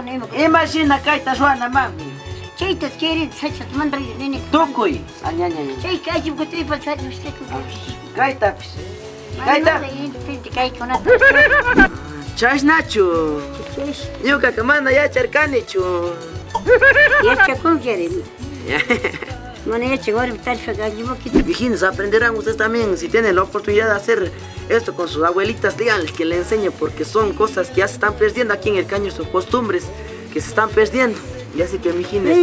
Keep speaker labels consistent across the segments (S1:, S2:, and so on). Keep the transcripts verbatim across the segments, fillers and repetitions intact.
S1: Imagina kaita Juana mami.
S2: Chayta quiere sacha mandra nene.
S1: Tukuy. Aña aña aña.
S2: Chay chay yo te pasar usted con.
S1: Kaita. Kaita. Chas Nacho. Yo que manda ya charcanichu.
S2: Ya chacón quiere. Bueno, ya llegó el tal fagallimo que
S1: Vigines, aprenderán ustedes también, si tienen la oportunidad de hacer esto con sus abuelitas, díganles que le enseñen, porque son cosas que ya se están perdiendo aquí en el caño, son costumbres que se están perdiendo. Y así que Vigines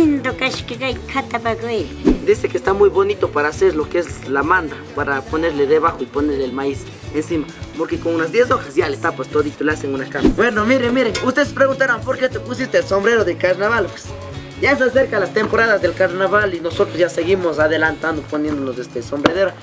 S1: dice que está muy bonito para hacer lo que es la manda, para ponerle debajo y ponerle el maíz encima, porque con unas diez hojas ya le tapas todito, le hacen una cama. Bueno, miren, miren, ustedes preguntarán por qué te pusiste el sombrero de carnaval. Pues ya se acercan las temporadas del carnaval y nosotros ya seguimos adelantando poniéndonos este sombrero.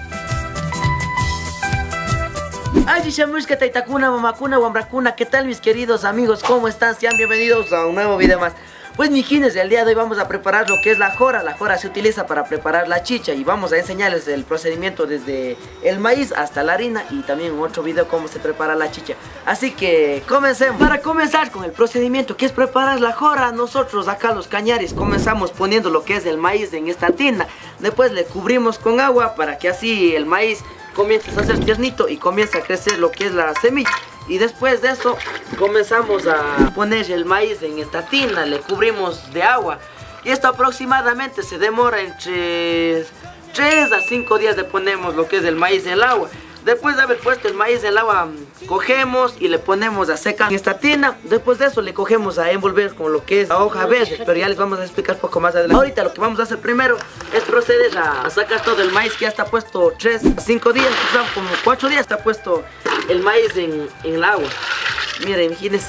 S1: Ay, chamusca, taitacuna, mamacuna, guambracuna, ¿qué tal mis queridos amigos? ¿Cómo están? Sean bienvenidos a un nuevo video más. Pues mijines, el día de hoy vamos a preparar lo que es la jora. La jora se utiliza para preparar la chicha y vamos a enseñarles el procedimiento desde el maíz hasta la harina y también en otro video cómo se prepara la chicha. Así que comencemos. Para comenzar con el procedimiento que es preparar la jora, nosotros acá los cañares comenzamos poniendo lo que es el maíz en esta tina. Después le cubrimos con agua para que así el maíz comience a hacer tiernito y comience a crecer lo que es la semilla. Y después de eso comenzamos a poner el maíz en esta tina, le cubrimos de agua. Y esto aproximadamente se demora entre tres a cinco días de ponemos lo que es el maíz en el agua. Después de haber puesto el maíz en el agua, cogemos y le ponemos a secar en esta tina. Después de eso le cogemos a envolver con lo que es la hoja verde, pero ya les vamos a explicar un poco más adelante. Ahorita lo que vamos a hacer primero es proceder a sacar todo el maíz que ya está puesto tres a cinco días, quizás como cuatro días está puesto el maíz en, en el agua. Miren, imagínense.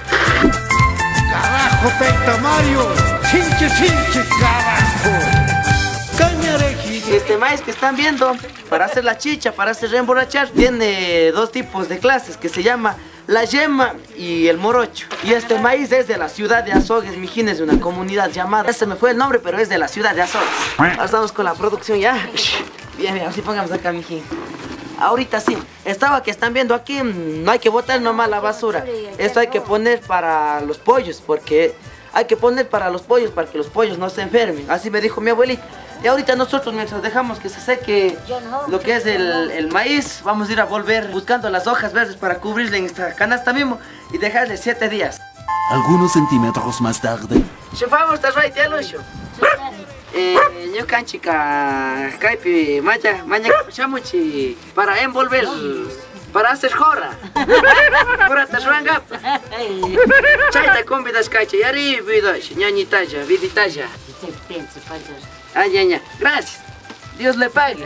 S3: Carajo, Peita Mario, chinche, chinche, carajo.
S1: Este maíz que están viendo, para hacer la chicha, para hacer reemborrachar, tiene dos tipos de clases que se llama la yema y el morocho. Y este maíz es de la ciudad de Azogues, mijines, de una comunidad llamada, ese me fue el nombre, pero es de la ciudad de Azogues. Ahora estamos con la producción ya. Bien, bien, así pongamos acá, mijín. Ahorita sí, esta agua que están viendo aquí, no hay que botar nomás la basura. Esto hay que poner para los pollos, porque hay que poner para los pollos, para que los pollos no se enfermen. Así me dijo mi abuelita. Y ahorita nosotros, mientras dejamos que se seque lo que es el, el maíz, vamos a ir a volver buscando las hojas verdes para cubrirle en esta canasta mismo y dejarle siete días.
S4: Algunos centímetros más tarde.
S1: Chefamos, ¿estás right, Lucho? Eh, yo canchica, caipi, maya, maña, chamuchi, para envolver, para hacer jora. Jora te suanga. Chaita convidas caiche, yari vidas, ñañitaya, viditaya. Ay, ya, ya. Gracias. Dios le pague.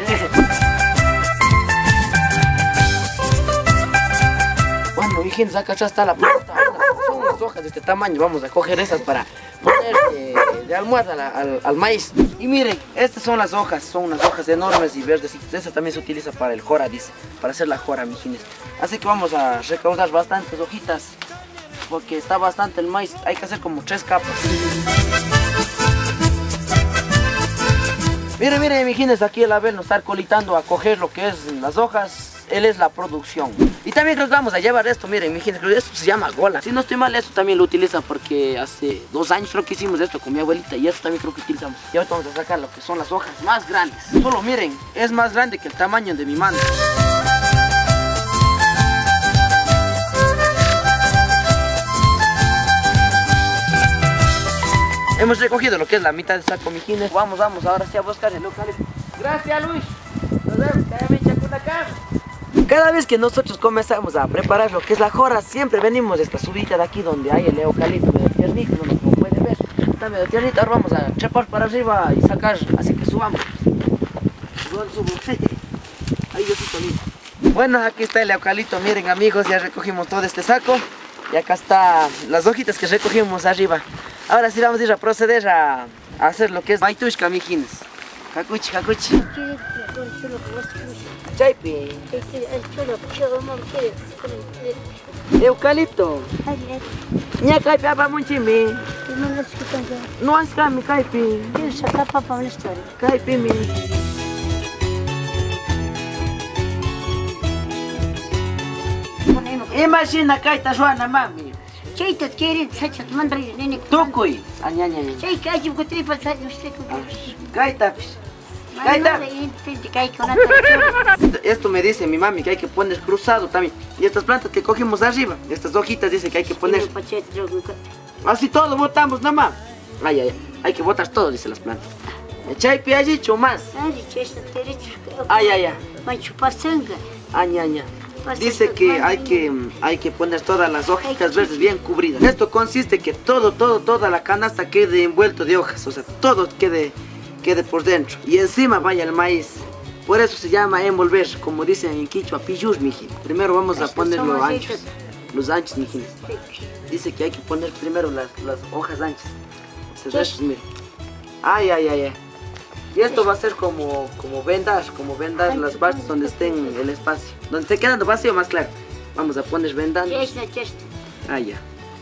S1: Bueno, mijines, acá ya está la planta. Son unas hojas de este tamaño. Vamos a coger esas para poner eh, de almohada al, al, al maíz. Y miren, estas son las hojas. Son unas hojas enormes y verdes. Esta también se utiliza para el jora, dice. Para hacer la jora, mijines. Así que vamos a recaudar bastantes hojitas. Porque está bastante el maíz. Hay que hacer como tres capas. Miren, miren, mijines, aquí el Abel nos está colitando a coger lo que es las hojas. Él es la producción. Y también creo que vamos a llevar esto, miren, mijines, esto se llama gola. Si no estoy mal, esto también lo utilizan porque hace dos años creo que hicimos esto con mi abuelita y esto también creo que utilizamos. Y ahorita vamos a sacar lo que son las hojas más grandes. Solo miren, es más grande que el tamaño de mi mano. Hemos recogido lo que es la mitad del saco, mijines. Vamos, vamos, ahora sí a buscar el eucalipto. Gracias, Luis. Nos vemos, cada vez que nosotros comenzamos a preparar lo que es la jora, siempre venimos de esta subida de aquí donde hay el eucalipto medio tiernito, donde como pueden ver. Está medio tiernito, ahora vamos a trepar para arriba y sacar, así que subamos. Ahí yo sí solito. Bueno, aquí está el eucalipto, miren amigos, ya recogimos todo este saco. Y acá están las hojitas que recogimos arriba. Ahora sí vamos a ir a proceder a, a hacer lo que es maitushka, mijines. Cacuchi, cacuchi. Chaipi. Eucalipto. Ña caipi apa munchimi. No has cami caipi. Caipi mi. Imagina kaita Juana mami.
S2: Chayta quieren, sacha, manda el nene.
S1: Tukuy. Aña, aña, aña.
S2: Chay, que hay un cotre para salir usted con
S1: Gaita, pues. Gaita. Esto me dice mi mami que hay que poner cruzado también. Y estas plantas que cogimos arriba, estas hojitas dice que hay que poner. Así todo botamos, nada más. Ay, ay, ay. Hay que botar todo, dice las plantas. Chay, piajicho más. Ay, ay, ay. Aña, aña. Dice que hay que hay que poner todas las hojitas verdes bien cubridas. Esto consiste que todo, todo, toda la canasta quede envuelto de hojas, o sea, todo quede, quede por dentro. Y encima vaya el maíz. Por eso se llama envolver, como dicen en quichua, piyush, mijin. Primero vamos a poner los anchos, los anchos, mijin. Dice que hay que poner primero las, las hojas anchas. Entonces, mire. Ay, ay, ay, ay. Y esto va a ser como, como vendar, como vendar las partes donde estén el espacio. Donde esté quedando vacío, más claro. Vamos a poner vendando. Ah, ya.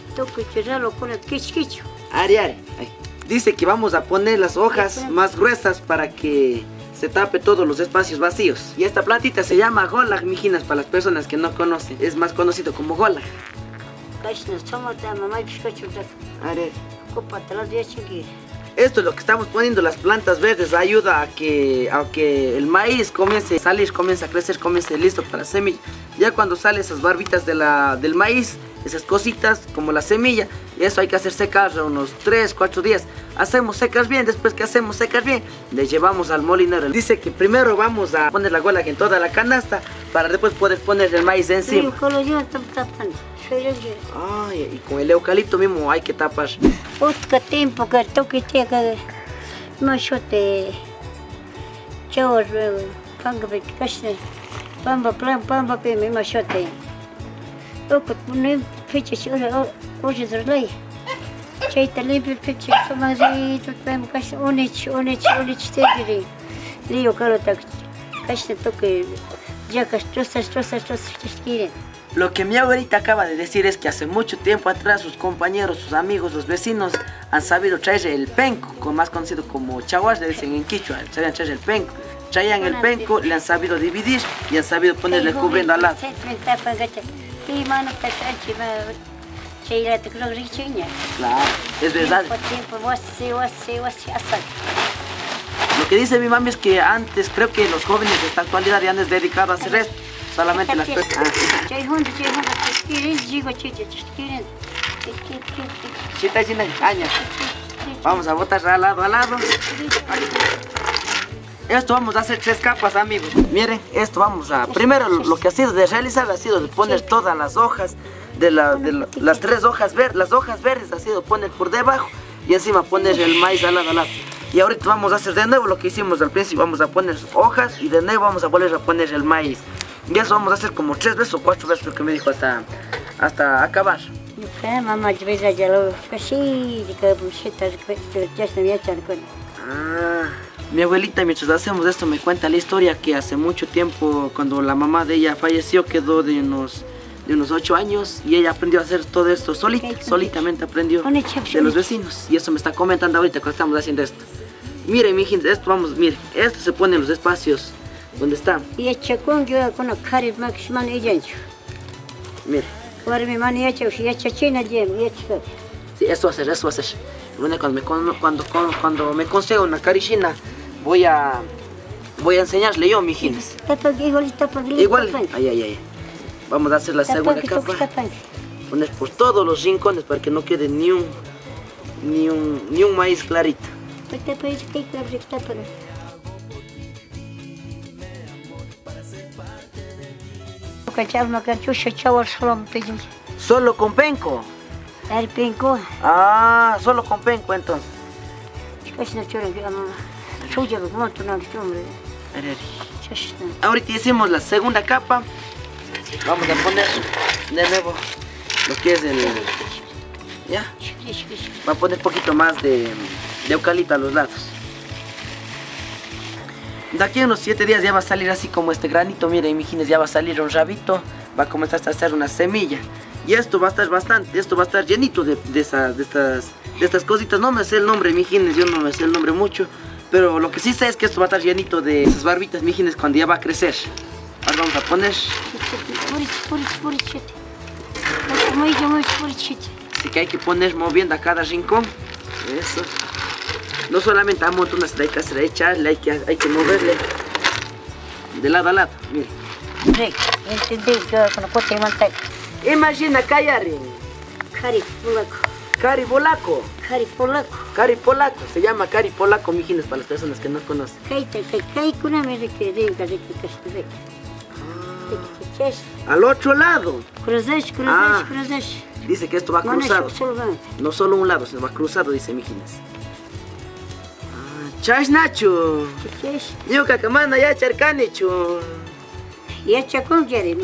S1: Ari, ari. Ay. Dice que vamos a poner las hojas más gruesas para que se tape todos los espacios vacíos. Y esta plantita se llama golag, mijinas, para las personas que no conocen. Es más conocido como golag. Ari. Esto es lo que estamos poniendo, las plantas verdes, ayuda a que, a que el maíz comience a salir, comience a crecer, comience listo para la semilla. Ya cuando salen esas barbitas de la, del maíz, esas cositas como la semilla, eso hay que hacer secar unos tres, cuatro días. Hacemos secas bien, después que hacemos secas bien, le llevamos al molinero. Dice que primero vamos a poner la gola en toda la canasta para después poder poner el maíz encima. Ay, y con el eucalipto mismo hay que tapar.
S2: Otro tiempo que toque te que machote chawar panga be kashne pamba plan pamba pe me machote o que pone fecha chora hoje zerlei chaita limpe fecha somazi tu pem kash onich onich onich tegiri rio karo tak kashne toque ya kash trosas trosas trosas quieren.
S1: Lo que mi abuelita acaba de decir es que hace mucho tiempo atrás sus compañeros, sus amigos, los vecinos han sabido traer el penco, con más conocido como chaguas, le dicen en quichua, sabían traer el penco. Traían el penco, le han sabido dividir y han sabido ponerle cubriendo al lado. Claro, es verdad. Lo que dice mi mami es que antes, creo que los jóvenes de esta actualidad ya han dedicado a hacer esto. Solamente las personas. Vamos a botar al lado a lado. Esto vamos a hacer tres capas, amigos. Miren, esto vamos a... Primero lo que ha sido de realizar ha sido de poner todas las hojas, de, la, de la, las tres hojas verdes, las hojas verdes ha sido poner por debajo y encima poner el maíz al lado a lado. Y ahorita vamos a hacer de nuevo lo que hicimos al principio, vamos a poner hojas y de nuevo vamos a volver a poner el maíz. Y eso vamos a hacer como tres veces o cuatro veces, lo que me dijo, hasta, hasta acabar. Ah, mi abuelita, mientras hacemos esto, me cuenta la historia que hace mucho tiempo, cuando la mamá de ella falleció, quedó de unos, de unos ocho años y ella aprendió a hacer todo esto solita, solitamente aprendió de los vecinos. Y eso me está comentando ahorita cuando estamos haciendo esto. Miren, mi gente, esto vamos, miren, esto se pone en los espacios. ¿Dónde está?
S2: Y el chacón que va con la cara y más man y yancho.
S1: Mire.
S2: Ahora mi mano ya hecho, ya chachina el yem, ya chico.
S1: Sí, eso va a hacer, eso va a hacer. Bueno, cuando me, cuando, cuando, cuando me consiga una carichina, voy a, voy a enseñarle yo, mijines.
S2: Tapa que igual tapa que
S1: igual. Ay, ay, ay. Vamos a hacer la segunda capa. Poner por todos los rincones para que no quede ni un, ni un, ni un maíz clarito. Solo con penco.
S2: El penco.
S1: Ah, solo con penco entonces. Ahorita hicimos la segunda capa. Vamos a poner de nuevo lo que es el... ¿Ya? Va a poner un poquito más de, de eucalipto a los lados. De aquí a unos siete días ya va a salir así como este granito. Miren, mijines, ya va a salir un rabito. Va a comenzar a hacer una semilla. Y esto va a estar bastante, esto va a estar llenito de, de, esa, de, estas, de estas cositas. No me sé el nombre, mijines, yo no me sé el nombre mucho. Pero lo que sí sé es que esto va a estar llenito de esas barbitas, mijines, cuando ya va a crecer. Ahora vamos a poner... Así que hay que poner moviendo a cada rincón. Eso. No solamente a montones, hay que hacer, echarle, hay que, hay que moverle de lado a lado. Mire.
S2: Rick, entendí que con la puta de manteca.
S1: Imagina, Kayarin.
S2: Cari polaco.
S1: Cari polaco.
S2: Cari polaco.
S1: Cari polaco. Se llama cari polaco, mijines, para las personas que no conocen.
S2: Kaita, kai, kai, kuna me rique, rica, rique, castre.
S1: Al otro lado.
S2: Cruzesh, cruzesh,
S1: Ah.
S2: cruzesh.
S1: Dice que esto va cruzado. No solo un lado, sino va cruzado, dice mijines. Ah, Chas Nacho. Yo cacamana ya charcanicho.
S2: Ya chacón quiere.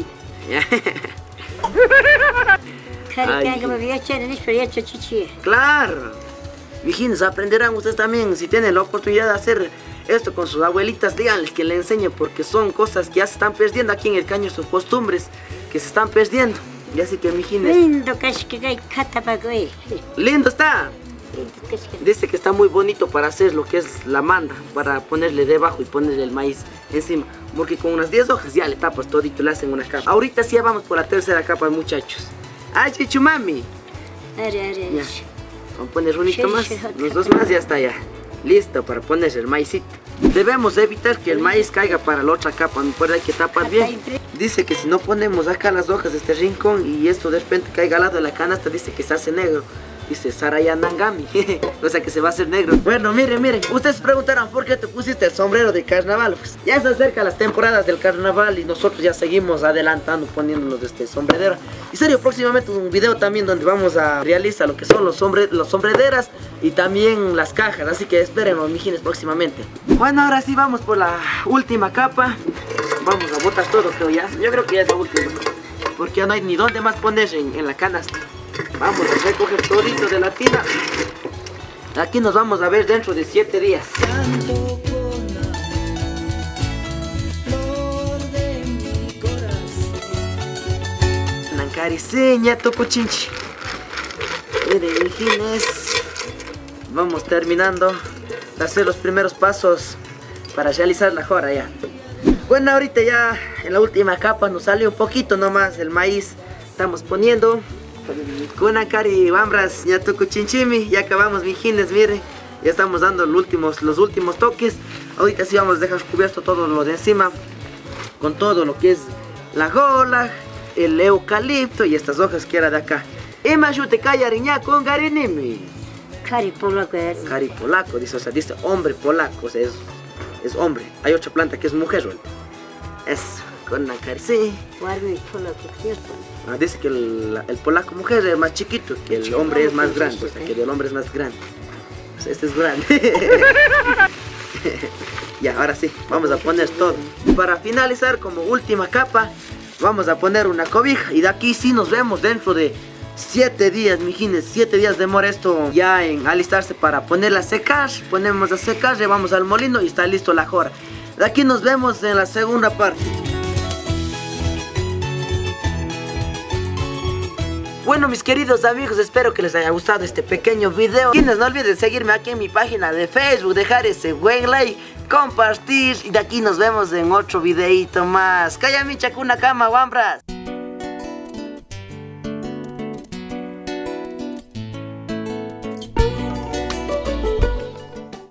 S2: Cari, que me había echado en esto, ya chachichi.
S1: Claro. Mijines, aprenderán ustedes también, si tienen la oportunidad de hacer esto con sus abuelitas, díganles que le enseñen, porque son cosas que ya se están perdiendo aquí en el Caño, sus costumbres que se están perdiendo. Y así que, mijines,
S2: Lindo casquigay, catapagoy.
S1: lindo está. Dice que está muy bonito para hacer lo que es la manda, para ponerle debajo y ponerle el maíz encima. Porque con unas diez hojas ya le tapas todito, le hacen una capa. Ahorita sí ya vamos por la tercera capa, muchachos. ¡Ay, chichumami!
S2: Are, are,
S1: Ya. Vamos a poner unito más, los dos más, ya está ya. Listo para poner el maicito. Debemos evitar que el maíz caiga para la otra capa, por ahí hay que tapar bien. Dice que si no ponemos acá las hojas de este rincón y esto de repente caiga al lado de la canasta, dice que se hace negro. Dice Sarayanangami, o sea que se va a hacer negro. Bueno, miren, miren, ustedes se preguntarán por qué te pusiste el sombrero de carnaval. Pues ya se acercan las temporadas del carnaval y nosotros ya seguimos adelantando poniéndonos de este sombrero. Y serio, próximamente un video también donde vamos a realizar lo que son los, sombre los sombrederas y también las cajas. Así que espérenos, mijines, próximamente. Bueno, ahora sí vamos por la última capa. Vamos a botar todo, creo ya. Yo creo que ya es la última, porque ya no hay ni dónde más poner en, en la canasta. Vamos a recoger todito de la tina. Aquí nos vamos a ver dentro de siete días. Nancariseña tocochinchi. Miren, mijines, vamos terminando de hacer los primeros pasos para realizar la jora ya. Bueno, ahorita ya en la última capa nos salió un poquito nomás el maíz. Estamos poniendo Kuna cari bambras, ya toco chinchimi, ya acabamos, mijines, mire. Ya estamos dando los últimos, los últimos toques. Ahorita sí vamos a dejar cubierto todo lo de encima, con todo lo que es la gola, el eucalipto y estas hojas que era de acá. Y mayute callariña con garinimi.
S2: Cari polaco.
S1: Cari polaco, dice, o sea, dice hombre polaco, o sea, es, es hombre. Hay otra planta que es mujer, ¿verdad? Eso, con la cari, sí.
S2: Guardi polaco, ¿cierto?
S1: Ah, dice que el, el polaco mujer es más chiquito, que el hombre es más grande, o sea, que el hombre es más grande. O sea, este es grande. Ya, ahora sí, vamos a poner todo. Para finalizar, como última capa, vamos a poner una cobija. Y de aquí sí nos vemos dentro de siete días, mijines. siete días demora esto ya en alistarse para ponerla a secar. Ponemos a secar, llevamos al molino y está listo la jora. De aquí nos vemos en la segunda parte. Bueno, mis queridos amigos, espero que les haya gustado este pequeño video. Y no olviden seguirme aquí en mi página de Facebook, dejar ese buen like, compartir. Y de aquí nos vemos en otro videito más. Calla mi chacuna cama, guambras.